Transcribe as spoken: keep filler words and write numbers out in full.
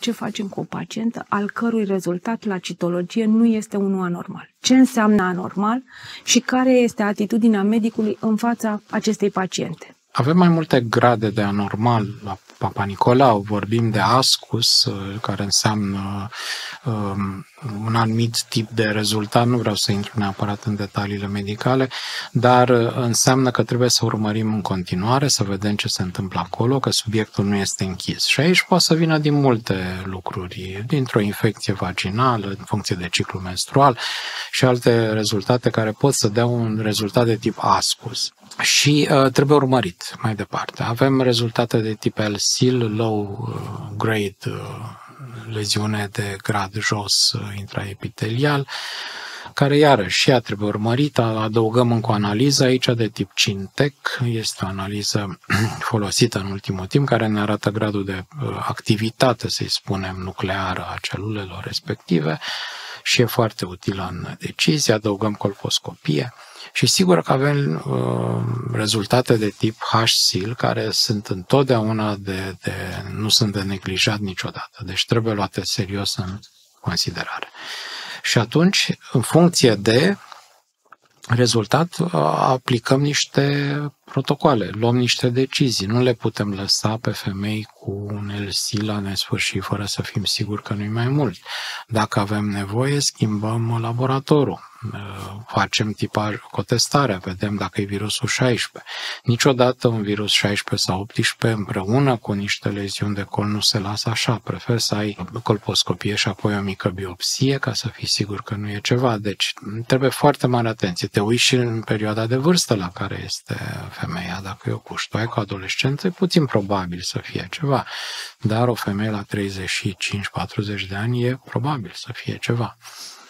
ce facem cu o pacientă al cărui rezultat la citologie nu este unul anormal. Ce înseamnă anormal și care este atitudinea medicului în fața acestei paciente? Avem mai multe grade de anormal. La Papa Nicolau vorbim de ascus, care înseamnă um, un anumit tip de rezultat. Nu vreau să intru neapărat în detaliile medicale, dar înseamnă că trebuie să urmărim în continuare, să vedem ce se întâmplă acolo, că subiectul nu este închis. Și aici poate să vină din multe lucruri, dintr-o infecție vaginală, în funcție de ciclu menstrual și alte rezultate care pot să dea un rezultat de tip ascus. Și uh, trebuie urmărit mai departe. Avem rezultate de tip L S I L, low uh, grade, uh, leziune de grad jos uh, intraepitelial, care iarăși ea trebuie urmărită. Adăugăm încă o analiză aici de tip CINTEC, este o analiză folosită în ultimul timp, care ne arată gradul de uh, activitate, să-i spunem, nucleară a celulelor respective și e foarte utilă în decizie. Adăugăm colposcopie. Și sigur că avem uh, rezultate de tip H S I L, care sunt întotdeauna de, de, nu sunt de neglijat niciodată, deci trebuie luate serios în considerare. Și atunci, în funcție de rezultat, aplicăm niște protocoale, luăm niște decizii, nu le putem lăsa pe femei cu un L S I la nesfârșit fără să fim siguri că nu-i mai mult. Dacă avem nevoie, schimbăm laboratorul, facem tipaj, cotestarea, vedem dacă e virusul șaisprezece. Niciodată un virus șaisprezece sau optsprezece împreună cu niște leziuni de col nu se lasă așa. Prefer să ai colposcopie și apoi o mică biopsie ca să fii sigur că nu e ceva. Deci trebuie foarte mare atenție. Te uiți și în perioada de vârstă la care este femeia. Dacă e o cuștoaică cu adolescență, e puțin probabil să fie ceva. Dar o femeie la treizeci și cinci patruzeci de ani e probabil să fie ceva.